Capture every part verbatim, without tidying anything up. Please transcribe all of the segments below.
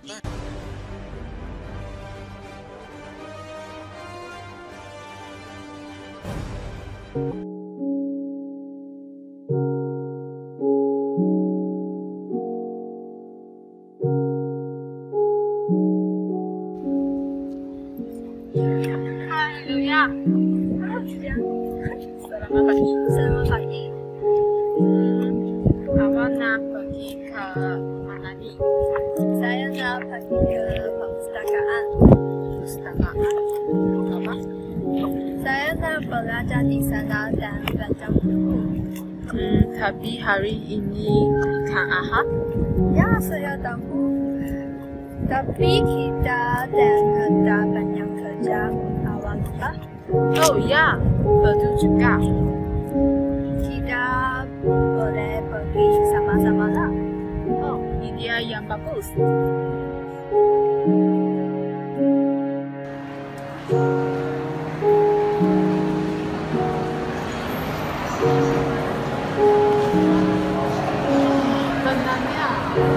Haleluya. Selamat pagi. Selamat pagi. Hmm, awak nak pergi ke mana ni? Saya nak pergi ke perpustakaan. Perpustakaan? Apa? Saya nak belajar di sana dan baca buku. Hmm, tapi hari ini bukan Ahad? Ya, saya tahu. Tapi kita dan ada banyak kerja. Awak lupa? Oh ya, betul juga. Kita boleh pergi sama-sama lah. Oh, ide yang bagus. Benarnya.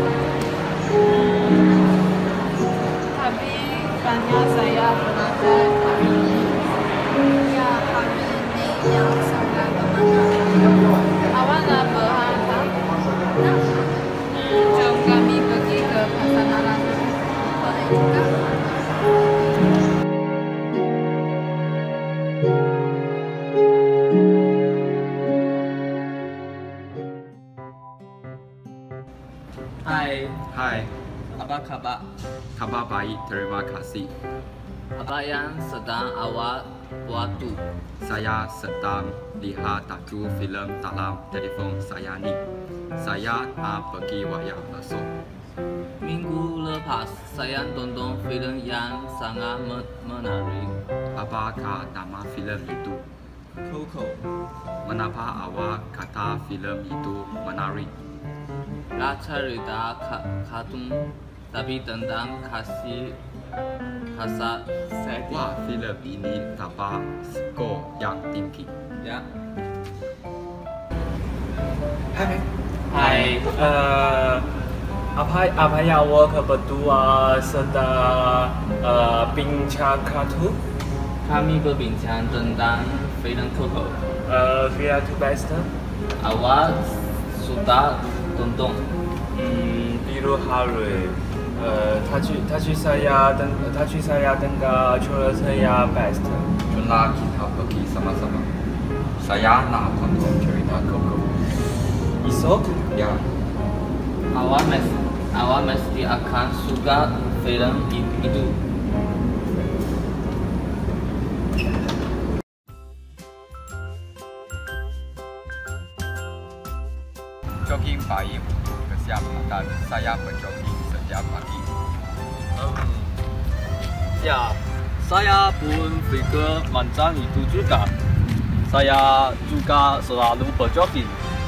Tapi banyak saya belajar hari ini. Ya, hari ini yang sangat bermakna. Awak nak berapa? Nak? Hmm, jom kami pergi ke pasar malam. Boleh juga. Hai, Hai, apa kabar? kabar baik, terima kasih. Apa yang sedang awak buat tu? Saya sedang lihat satu filem dalam telefon saya ni. Saya nak pergi wayang besok. Minggu lepas saya tonton filem yang sangat menarik. Apakah nama filem itu? Coco. Mengapa awak kata filem itu menarik? Lah cerita ka- kartun tapi tentang kasih kasar sedih. Wah, filem ini dapat skor yang tinggi. Ya. Hai. Hai. Uh, apa apa yang awak berdua sedang uh, bincang kartu? Kami berbincang tentang filem Coco. Uh, via to best. Awak sudah tonton? Hmm, 比如 Harry， 呃，他去他去赛亚登他去赛亚登高，除了赛亚 best。 Jomlah kita pergi sama-sama. Saya nak tonton cerita Coco. Esok? Ya, Awak mesti awak mesti akan suka filem itu. jogging baik untuk kesihatan. Saya berjogging setiap pagi. Um, ya, saya pun fikir macam itu juga. Saya juga selalu berjogging.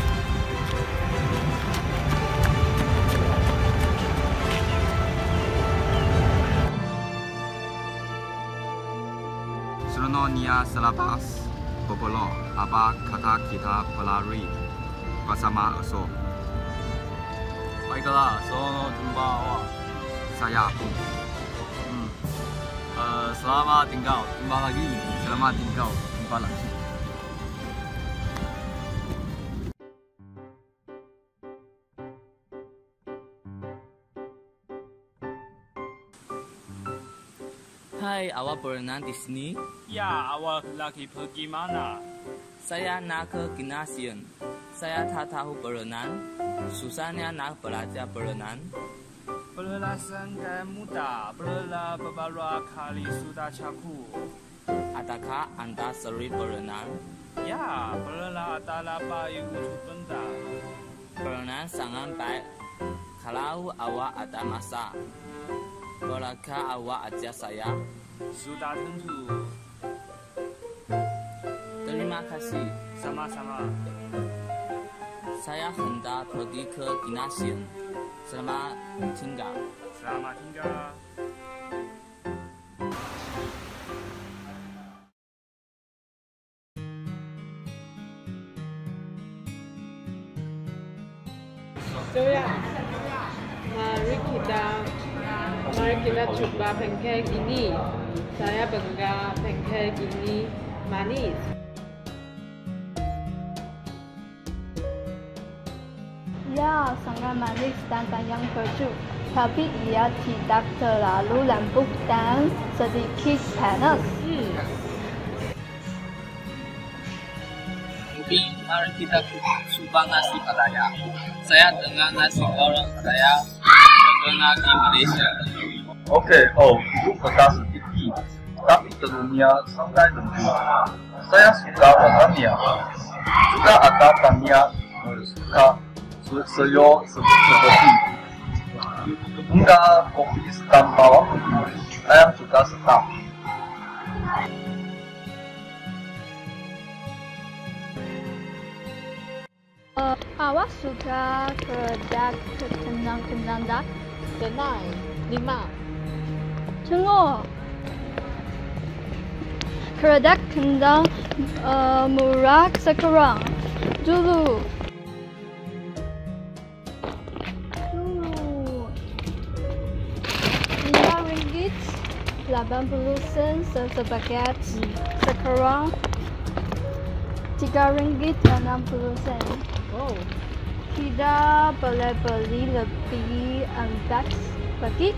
Sebenarnya selepas berbola, apa kata kita berlari bersama esok? Baiklah, sono jumpa awak. Saya pun. Hmm. Uh, selamat tinggal, jumpa lagi. Selamat tinggal, jumpa lagi. Hai, awak berenang di sini? Ya, awak lagi pergi mana? Saya nak ke gimnasium. Saya tak tahu berenang. Susahnya nak belajar berenang. Perlasan dan mudah, perlah beberapa kali sudah cakup. Adakah Anda sering berenang? Ya, perlah adalah baik untuk benda. Berenang sangat baik. Kalau awak ada masa, bolehkah awak ajar saya? Sudah tentu. Terima kasih. Sama-sama. Saya hendak pergi ke gimnasium. Selamat tinggal. Selamat tinggal. Joya, mari kita Mari kita coba pancake ini. Saya bangga pancake ini manis. Ya, sangat manis dan banyak keju. Tapi ia tidak terlalu lembut dan sedikit panas. Hmm. Ubi, mari kita coba nasi padaya. Saya dengan nasi goreng padaya terkenal di Malaysia. Okey, oh, itu pedas sedikit, tapi telurnya sangat lembut. Saya suka rasanya. Juga ada banyak suka sayur seperti enggak kopi sedang bawang putih. Ayam juga sedap. Uh, awak suka kerak kenang-kenang tak? Tenang, lima. Tengok. Kerak kendang uh, murah sekarang. Dulu. Dulu. lima ringgit delapan puluh sen sebagai sekarang tiga ringgit enam puluh sen. Oh. Kita boleh beli lebih empat paket.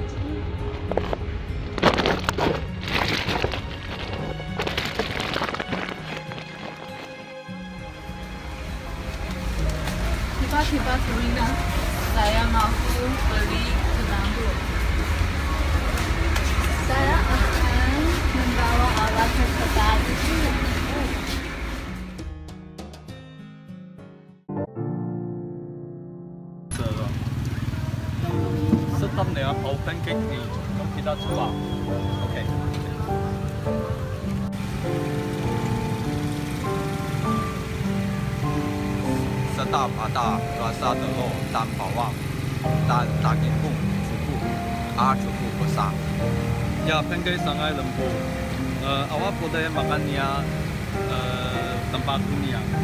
Tiba-tiba teringat saya mampu beli kenangan. Saya akan membawa alat tersebut. Sedap ya, bau pancake ni. Jom kita coba. Okey. Sedap ada rasa telur dan bawang dan daging pun cukup, ah cukup besar. Ya, pancake sangat lembut. Uh, awak boleh makannya uh, tanpa kunyit.